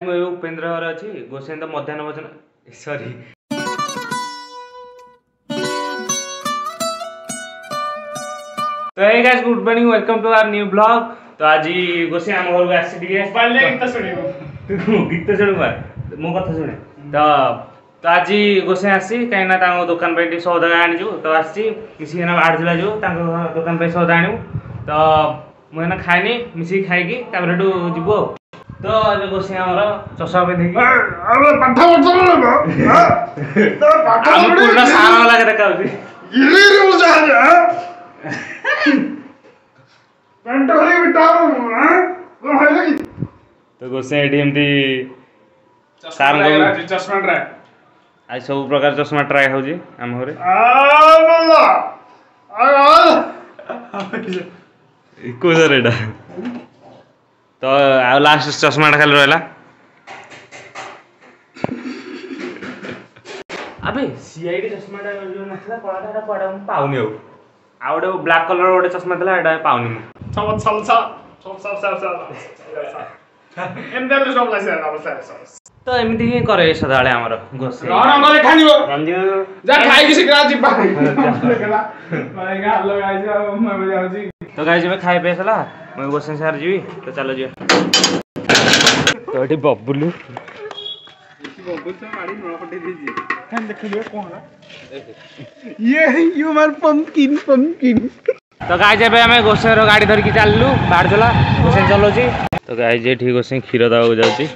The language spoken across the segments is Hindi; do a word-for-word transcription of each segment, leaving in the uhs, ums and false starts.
ମୁଁ ଉପେନ୍ଦ୍ର ଘର ଅଛି ଗୋସେଇ ତ ମଧ୍ୟାହ୍ନ ଭୋଜନ ସରି तो hey guys good morning welcome to our new blog. तो आज गोसै आम घर को आसी टिके पाले गीत सुनिबो गीत सुनिबा मो कथा सुने तो तो आज गोसै आसी काइना ता दुकान पे सौदा आनी जो तो आसी मिसी ना बाहर जिला जो ता दुकान पे सौदा आनी तो मु ना खाइनी मिसी खाइकी तापर हेटू जिवो तो ए गोसै हमर चसा पे देखि अरे पाठा बचल लो हां तो पाठा पूरा सारा वाला के देखाउची ये रे मुजा तो गोसे एमती सार चश्मा ट्राए आज सब प्रकार चश्मा ट्राए हो आम घरे तो आ लास्ट चश्मा खाली रहा अबे सीआईडी चश्मा नथला कलाटा पड़ा पाऊनी आ आ गोटे ब्लैक कलर गोटे चश्मा था एटा पाऊनी सब सब सब सब सब तो एमती ही करे सदाळे हमर गोसे रंग खानिबो रंजू जा खाइ कि सिकरा जिबा मारेगा हेलो गाइस मैं बजाउजी तो गाइस मैं खाइ पेसला मैं गोसे सार जीवी तो चलो जी तो एठी बब्बुलू बब्बुल से मारी न फटे दीजिए हम देख लियो कोन ये यू मार पंपकिन पंपकिन तो गाइस एबे हमें गोसे रो गाड़ी धर के चललु बाहर चला गोसे चलो जी तो गाइस जे ठीक गोसे खीर दाव जाउची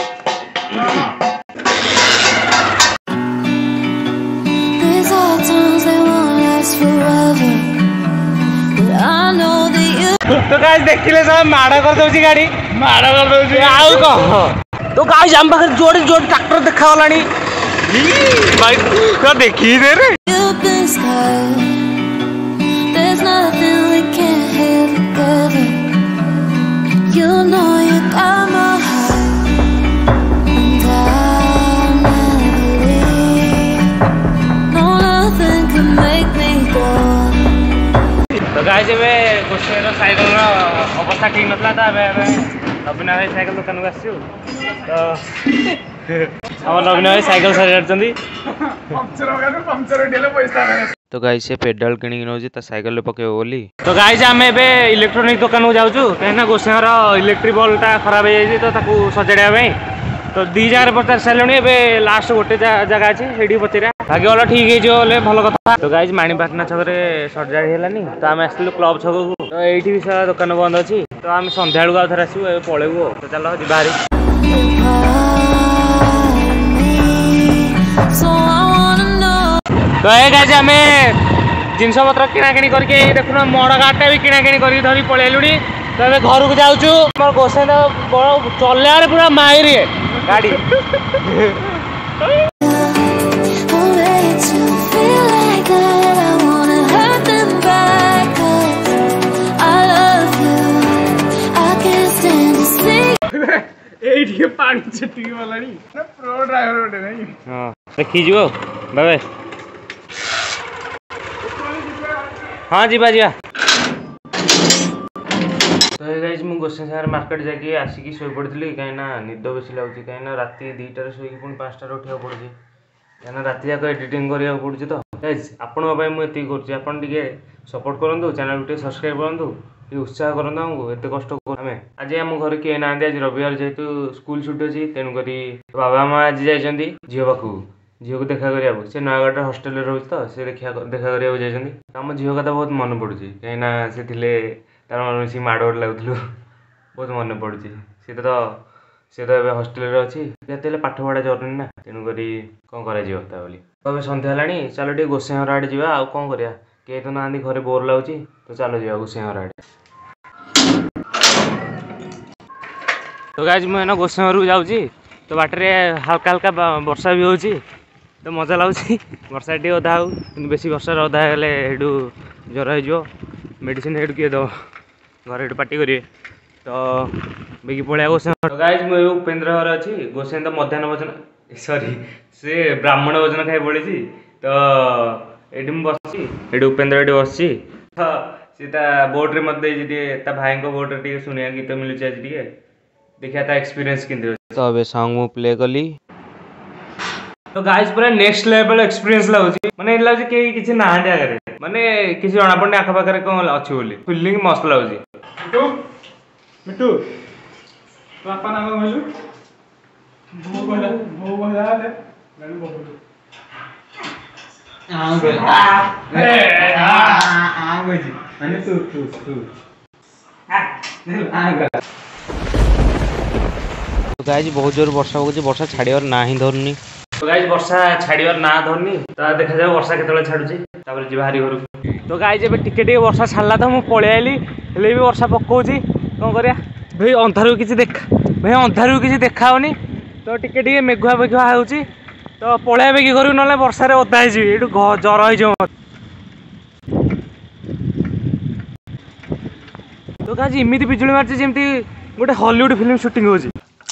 तो गाइस देखिले सब माड़ा कर दउची गाड़ी माड़ा कर दउची आउ कह तो गाइस हम पाखर जोड़ी जोड़ी ट्रैक्टर देखा वालानी भाई तो देखी दे रे there's nothing we can't have together you know you got my heart and I'll never leave no nothing can make me go तो गाइस एबे गोसे रो साइकिल रो अवस्था ठीक नथला त एबे नवीन भाई साइकिल दुकान को आसियो तो हम नवीन भाई साइकिल सारी आछंदी पंचर होगा तो पंचर डेले पैसा तो गाइस से पेडल किनी नोजी त साइकिल ले पके बोली तो गाइस हम एबे इलेक्ट्रॉनिक दुकान को जाउछु कहना गोसे रो इलेक्ट्रिक बल्ब ता खराब हो जाई तो ताकू सजड़िया भाई तो दी जार पचास सालणी एबे लास्ट गोटे जगह अछि हेडी पचरा आगे वाला ठीक है जो ले भलो कथा तो गाइस माणीपाटना छकरे सजाड़ी हेलानी तो हम आसलु क्लब छक को तो एठी भी सारा दुकान बंद अछि तो हम संध्या बेलू आथर आसु ए पळेबो तो चलो जी बाहरी तो ए गाइस हमें जिनस पत्र किना किनी करके देखुना मोड़ गाटा भी किना किनी करके धरी पळेलुनी तो ए घर को जाउछु मोर गोसे न चलेयार पूरा माहिर है गाड़ी एठी पानी छटी वालानी ना प्रो ड्राइवर ओटे नहीं हां देखि जो बाबे हां जी बाजिया तो गाइस मु गोसे सार मार्केट जाके आसी की सोई पड़थली काइना निद बेसी लागुची काइना राती दो टा सोई की पुन पाँच टा उठिया पड़ुची काइना राती जाक एडिटिंग करिया पड़ुची तो गाइस आपन भाई मु एती करची आपन टिके सपोर्ट करंतु चैनल टिके सब्सक्राइब करंतु ये उत्साह करंतु हमको एते कष्ट कर हमें आज हम घर के ना आज रविवार जेतु स्कूल छुट्टी अछि तेनु करी बाबा मां आज जाइछंती झियो बाखु झियो को देखा करिया से नयागढ़ हॉस्टल रे रहउछ तो से देखा देखा करिया जाइछंती हम झियो कथा बहुत मन पड़ुची काइना से थिले तार मन सी माडोर लागुथलु बहुत मन पड़ुची से तो से तो एबे हॉस्टल रे अछि जेतेले पाठ पढा जरूरी ना तेनु करी कोन करा जियो ता बोली तबे संध्या लानी चलो टे गोसे हर आडे जिवा आ कोन करिया के तो नांदी घरे बोर लागुची तो चलो जिया गोसे हर आडे तो गाइस मैं ना गोसे हर जाउची तो बाटरे हल्का हल्का वर्षा भी होची तो मजा लागुची वर्षा टी ओदा हो किंतु बेसी वर्षा ओदा हेले हेडू ज्वर हो जो मेडिसिन हेड के दो घर हेड पार्टी करिए तो बेगी पळिया गोसे तो गाइस मैं उपेंद्र घर अछि गोसे तो मध्याह्न भोजन सॉरी से ब्राह्मण भोजन खाइ पड़ीची तो एडी म बसची एडी उपेंद्र एडी बसची तो सीता बोर्ड रे मत दे जी ता भाई को बोर्ड रे टी सुनिया गीत मिलुची आज टी देखिया ता एक्सपीरियंस किंदे तो अबे सॉन्ग मु प्ले कली तो गाइस पूरा नेक्स्ट लेवल एक्सपीरियंस लाउची माने ए लाउची के किछि नाहंदे आगरे माने किछि जणा पड़ने आखा पाखरे कोन अछि बोली फीलिंग मस्त लाउची मिटू मिटू बापा नाम कहलु भो कहला भो कहला ले गाली बोलु आ गए ए आ आ गए माने तू तू तू आ आ गए तो गाइस बहुत जोर वर्षा होगी वर्षा छाड़ियार ना ही धरनी तो गाइस वर्षा छाड़ियार ना धरनी तो देखा जाए वर्षा केतले छाडुची तापर जी बाहरी घर तो गाइस एबे टिके टिके वर्षा छाडला तो मु पळे आइली हेले भी वर्षा पकोची कोन करिया भाई अंधारू किछि देख भाई अंधारू किछि देखा होनी तो टिके टिके मेघुआ मेघुआ होउची तो पळे आबे की करू नले वर्षा रे ओदा हिजी एटु जर होई जो तो गाइस इमिति बिजुली मारची जेमती गोटे हॉलीवुड फिल्म शूटिंग होची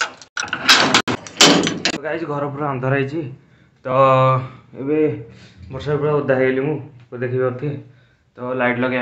गाइस घर पूरा अंधार है तो ये वर्षा पूरा ओदा है मु देखी पारे तो लाइट लगे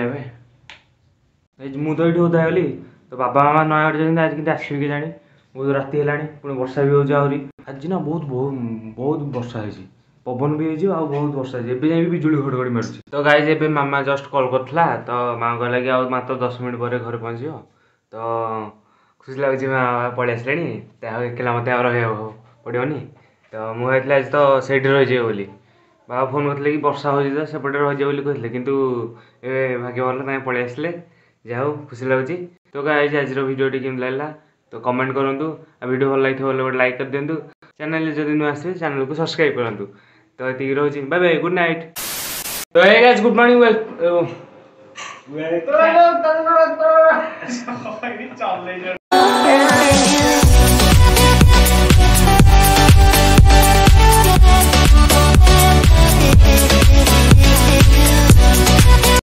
मुझे तो ओदा गली तो बाबा मामा नयगढ़ जाते आज कि आसवे कि जानी बहुत राति है पुणी वर्षा भी होरी आज ना बहुत बहुत बहुत वर्षा है पवन भी हो बहुत वर्षा है जाए बिजुली घड़घड़ी मारूँ तो गाइस एबे मामा जस्ट कॉल करथला तो माँ कहला कि आउ मात्र दस मिनट पर घर पहुँच तो खुशी लगुच माँ पलि आसले एकला मत रहा पड़ोनी तो मुझे आज तो से रही बोली बाबा फोन करते कि वर्षा हो तो सेपटे रही कहते किंतु ए भाग्य भल पलि आसले जा खुशी लगुच तो गाइस आज वीडियो केमती लगला तो कमेंट करूँ आ वीडियो भल लगे गोटे लाइक कर दिंतु चैनल जब नुआ आसे चैनल को सब्सक्राइब करूँ तो ये रोचे बाय बाय गुड नाइट तो hey guys good morning well